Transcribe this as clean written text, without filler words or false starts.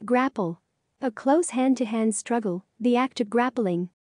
Grapple. A close hand-to-hand struggle, the act of grappling.